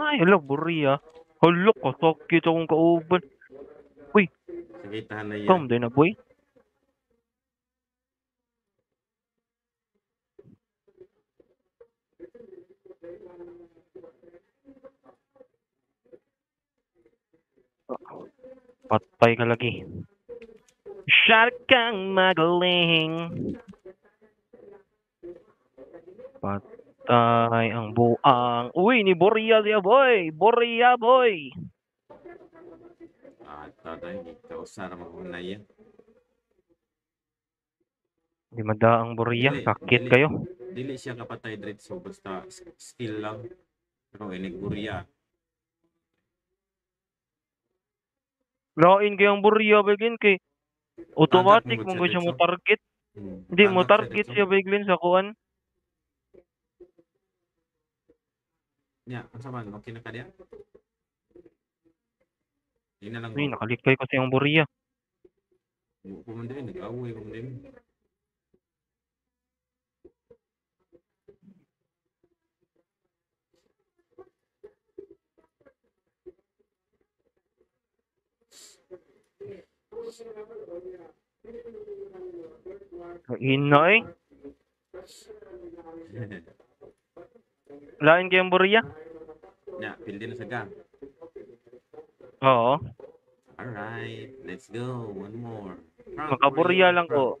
Ay, hala, Buria. Hala, kasakit akong kauban. Uy, Sakitahan na yan. come din na, boy. Patay ka lagi. Shark kang magaling. Patay ang buang. Uy, ni Boria siya, boy. Boria, boy. Tatay, kausara magunay yan. Di mada ang Boria. Sakit Dili. kayo. Dili siya kapatay diretso basta skill lang. Pero inigburya. Lain kayang Boria, begin kay automatic Tagak mo siya mo target. Hindi mo Tagak target siya, begin sa kuan. Ya, asa man okay na kadiya? Di na lang Uy, ba? nakalikay kasi ang Boria. Kumandin, nag-away kumandin. Hinoy. Lain kayang Boria? Ya, pildi na sa gang. Oo. Alright, let's go. One more. Makaburya lang ko.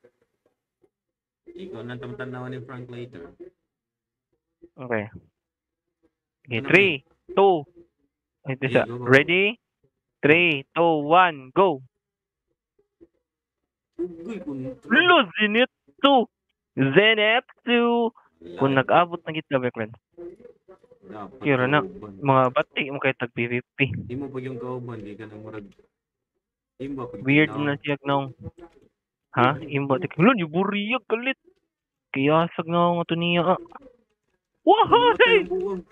Ikaw na tamtanaw ni Frank later. Okay. Okay, 3, 2. Ito siya. Go. Ready? 3, 2, 1, go. Lo, Zenitsu! Zenitsu! Kung nag-abot na kita, Beklen. Kira na, mga bati mo kayo tag-PVP. Imo pa yung kauban, di ka na murag. Weird na siya na. Ha? Imba. Lo, yung buriyag kalit. Kiyasag na ako ito niya. Wahay!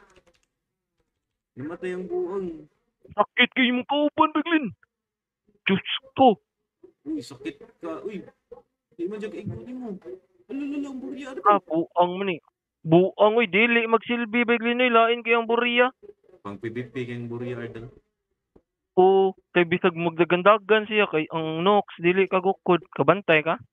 Namatay ang buang. Sakit kayo mong kauban, Beklen. Diyos ko. Uy, sakit ka. Uy, di man dyan kaigunin mo. Alalala, ang burya. Buang man eh. Buang, uy, dili magsilbi, Beklen eh. Lain kayang buriya. Pang PVP kayong burya, Ardan. Oo, kay bisag magdagandagan siya kay ang Nox dili ka gukod, kabantay ka.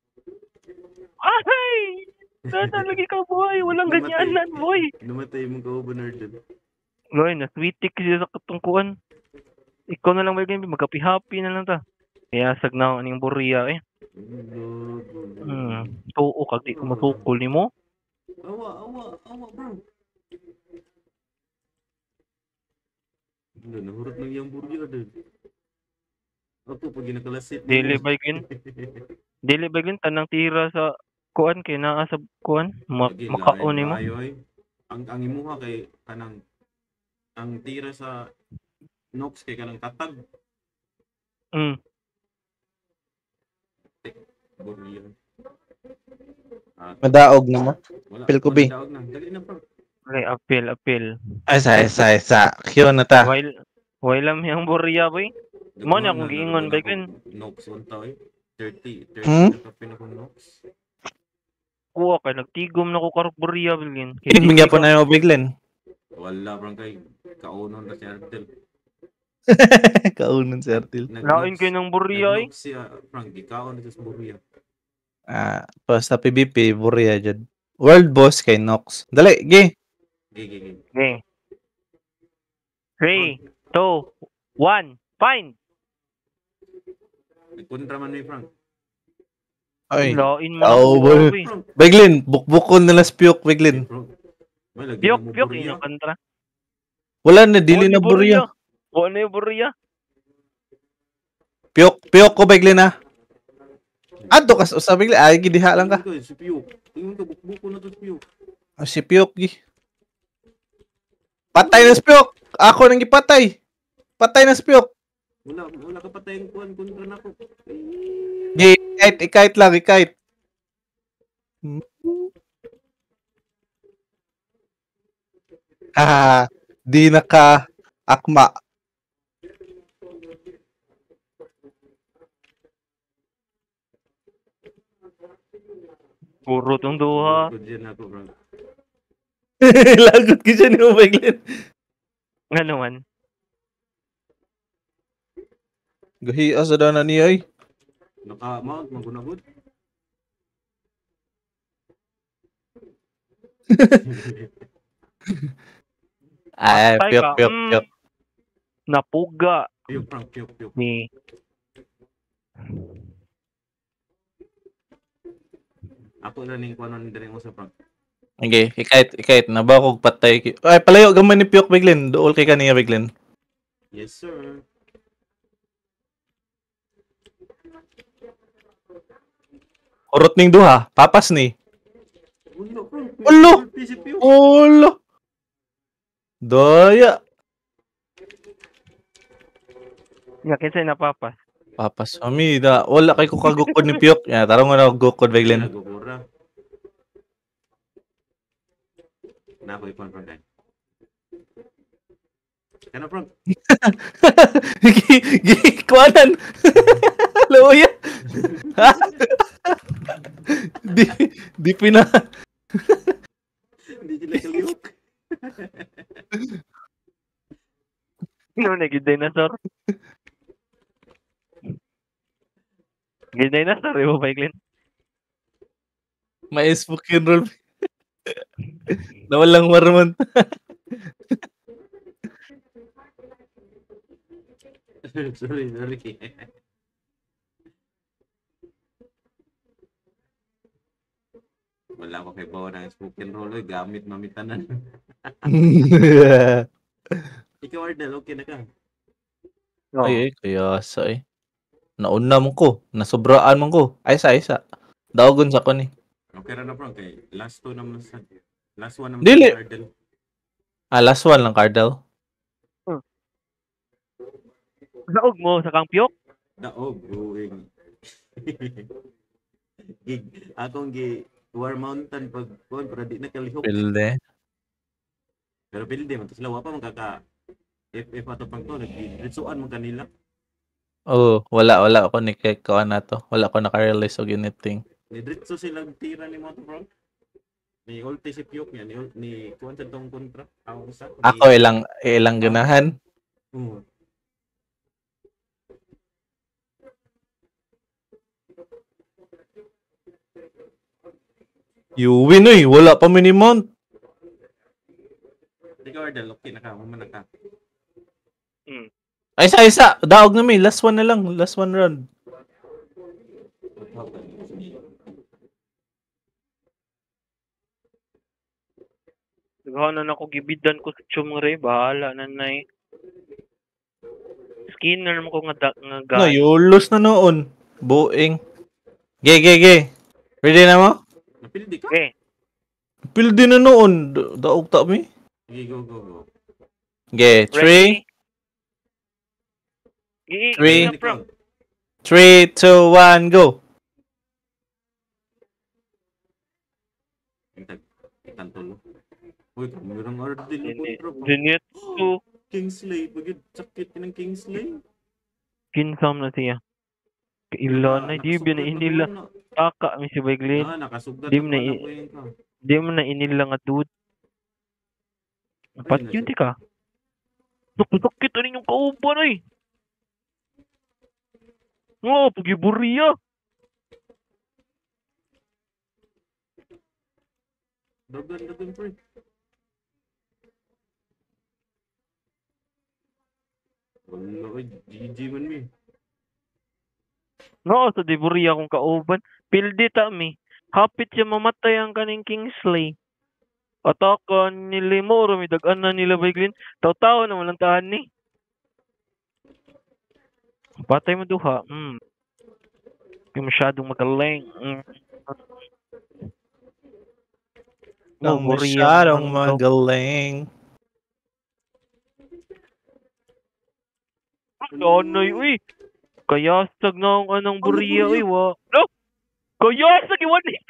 Ay! Sana lagi ka boy, walang ganyanan boy. Namatay mong kauban, Ardan. Loy, na sweetik siya sa katungkuan. Ikaw na lang may game, magkapi-happy na lang ta. Kaya sag na aning buriya eh. Oo, kag di ko masukol nimo. Awa, bro. Nahurot ng iyang burya, Ardan. Ako, pag ginakalasit mo. Dili bagin tanang tira sa kuan kay naa sa kuan makaon nimo. Ang imuha kay kanang ang tira sa Nox kay kanang tatag. Burya. Madaog na mo? Apil ko bi. Madaog na. Dali na, bro. Okay, apil. Ay, sa. Kyo na ta. While lang yung buriya boy. Mo na akong giingon bagin. Nox 1 tayo. 30 Hmm? na kapin akong Nox. Kuha kay nagtigom na ko karog buriya bagin. Bigyan po na yung Biglen. Wala, bro, kay kaunon na si Ardel. Kaunon si Ardel. Lain kayo ng buriya eh. Nag-Nox siya, Frank, ikaon na sa buriya. Sa PVP, buriya dyan. World boss kay Nox. Dali, gi. Okay. 3, 2, 1, find! Nagkontra man ni Frank. Ay. Lain mo na ko eh. Beglin, bukbukon nila spiyok, Beglin. Piyok, inyong kontra. Wala na, dili na buriya. Wala na yung buriya. Piyok ko, Beglin ha. Ato ka sa Beglin. Ay, gidiha lang ka. Si Piyok. Tingin ka, bukbukon na to si Piyok. Si Piyok, gi. Patay na si Piyok. Ako nang ipatay. Patay na si Piyok. Wala ka patay ang kuhan kontra na ko. Gi, ikait lang. Di na ka akma. Puro tong duha. Lagot dyan ako, bro. Lagot ka dyan mo, Beglin. Nga naman. Gahiya sa dana niya ay. Naka-mount, magunagod. Ay, Patay piyok, ka. piyok, piyok. Napuga. Piyok, Frank, piyok, piyok. Ni. Ako na ning kuanon din mo sa Frank. Okay, ikait. Nabakog patay. Ay, palayo gaman ni piyok, Biglin. Dool kay kaniya, Biglin. Yes, sir. Urot ning duha. Papas ni. Ulo, Frank. Ulo! PC piyok. Ulo! Daya. Nga kinsay napapas. Papas. Ami, da. Wala kay ko kagukod ni piyok. Ya, tarong nga na gukod, Biglin. Nagugura. Na ako ipon, Frank. Kana, Frank. Kuanan. Luya. di pina. Hindi sila kaliyok. Ano na, good dinosaur? Good dinosaur, ibo ba, Glenn? May spoken roll. Na walang marman. Sorry. Wala ko kay bawa ng spoken roll. Gamit mamitanan. Ikaw, Ardel, okay na ka? Oo. Ay, kaya sa eh. Nauna mo ko. Nasobraan mo ko. Aysa. Daogon sa ko ni. Okay na, Frank. Okay. Last two naman sa... Last one naman Dili. sa Ardel. Last one lang, Cardell. Naog mo sa kangpyok? Daog, going. Akong War Mountain pag kuan para di nakalihok. Pilde. Pero pilde man to sila wa pa magkaka if ato pang to nagditsuan mo kanila. Oh, wala ako ni kay ko na to. Wala ko naka-release og anything. Ni dritso silang tira ni mo to, bro. Ni ulti si Pyok niya ni kuan sa tong kontra. Ako sa Ako ilang ganahan. You win oy, wala pa minimount. Ikaw Ardel, okay na ka, humana ka. Isa. Daog na may. Last one na lang. Last one round. Naghahanan ako gibidan ko sa chumre. Bahala na nay. Skinner mo ko nga No, guy. yulos na noon. Buing. Ge. Ready na mo? Napildi ka? Okay. Pildi na noon. Daog ta mi. Okay, go. Ge, 3, Three. 3, 2, 1, go. Tantulo. Uy, kamerang Ardel mo kontra. Dinetsu. Kingsley, bagid sakit ng Kingsley. Kinsam na siya. Kailan na. Di ba na inila. Taka mi si Baiglin. Nakasugdat Di ang mo na wala ko yun ka. Di mo na inila nga dude. Pat yun di ka. Nakusakit na ninyong kauban ay. Oo, pagiburiya. Dagan, pre. Wala, GG man mi. Oo, sa diburiya kong kauban. Pildi ta mi. Hapit siya mamatay ang kaning Kingsley. Atakan ni Lemoro, may dagan na nila Baiglin. Taw-taw na walang tahan ni. Patay mo duha. Yung masyadong magaling. Ang Buriya, masyadong ano daw. magaling. Anay, uy. Kayasag na ang anong buriya, uy, wa. No? Kayasag, iwan ni.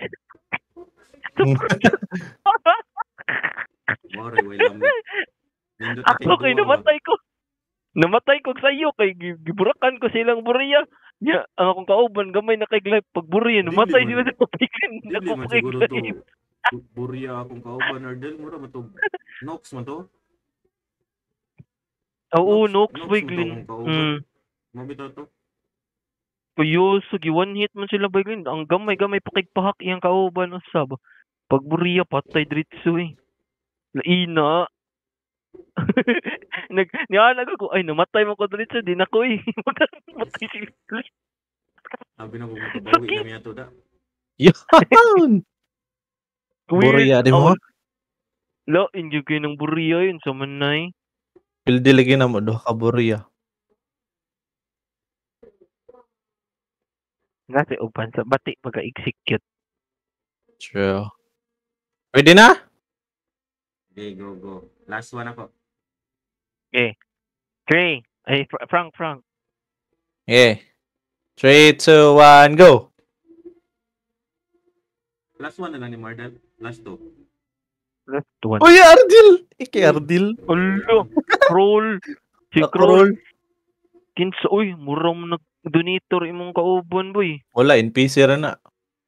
Mare, way lamit. Ako kay namatay ko sa iyo kay giburakan ko silang buriya. Ya, ang akong kauban gamay na kay glide pag buriya namatay Dili sila man. sa papikin. Dili man siguro to. Burya akong kauban Ardel, mura man to. Nox man to. Oo, Nox, Nox, boy, mo Glyn. tawag kauban. Mabitaw to. Kuyoso, one hit man sila, boy, Glyn. Ang gamay-gamay pakigpahak iyang kauban, usab. Pag buriya, patay diretso eh. Laina. Niyalag ako, ay, namatay mo ko diretso, di na ko eh. Matay si Glyn. Sabi na kung makabawi Sakit. na miya to da. Yun! Buriya, di mo? Lo, enjoy kayo ng buriya yun sa manay. Pildi lagi na mo do ka buriya. Nga si Upan sa bati pagka-execute. True. Pwede na? Okay, go. Last one ako. Okay. 3. Ay, Frank. Okay. 3, 2, 1, go! Last one na lang ni Mardal. Last two. Last one. Uy, Ardil! Iki Ardil. Ulo. Kroll. Si Kroll. Kinsa, uy, mura mo nag-donator imong kauban, boy. Wala, NPC ra na.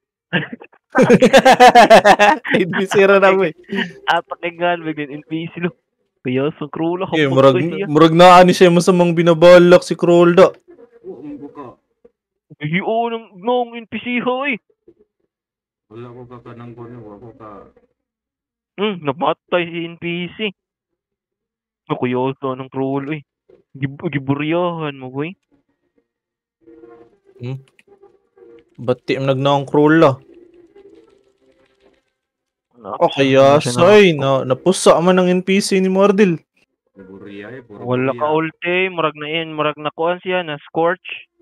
NPC ra na, boy. Pakinggan, bigyan NPC lo. Kaya sa Kroll, Okay, kapag siya. murag na ani siya mo sa mga binabalak si Krolda. Oo, umbo ka. Iyo, nang NPC hoy. Wala ko ka kanang kono. Wala ko ka. Namatay si NPC. Nakuyoso ng Kroll, uy. Giburyahan mo, boy. Bati ang nagnaong Krola. O Kaya kaya, soy, napusa man ng NPC ni Mardil. Buriya eh. Puro wala buriya. ka ulti, murag na kuan siya na scorch.